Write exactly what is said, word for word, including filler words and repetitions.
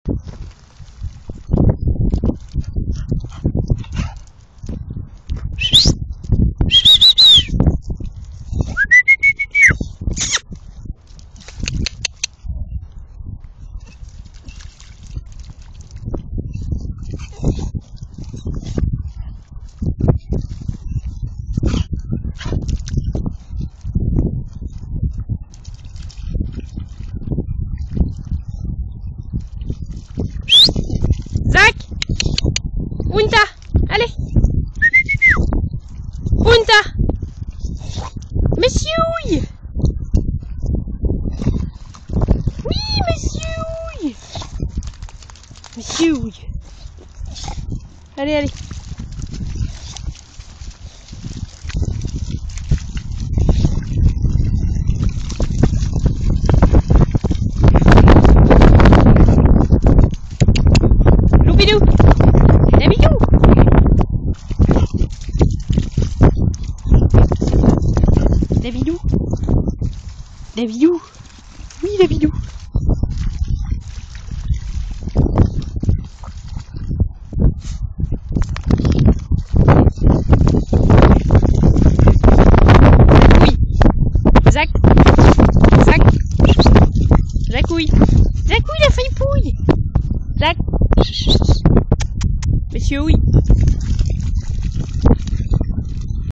Zach! Unta! Allez! Unta! Monsieur! Oui, monsieur! Monsieur! Allez, allez! Loupidou! Dabidou! Dabidou! Dabidou! Oui, Dabidou! Oui! Zach! Zach! Jacouille! Jacouille, la feuille pouille! Zach! Monsieur, oui!